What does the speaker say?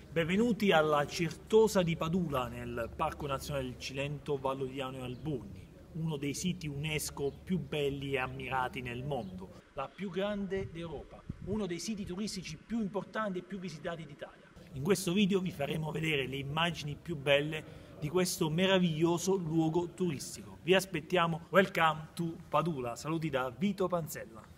Benvenuti alla Certosa di Padula nel Parco Nazionale del Cilento, Vallo di Diano e Alburni, uno dei siti UNESCO più belli e ammirati nel mondo, la più grande d'Europa, uno dei siti turistici più importanti e più visitati d'Italia. In questo video vi faremo vedere le immagini più belle di questo meraviglioso luogo turistico. Vi aspettiamo, welcome to Padula, saluti da Vito Panzella.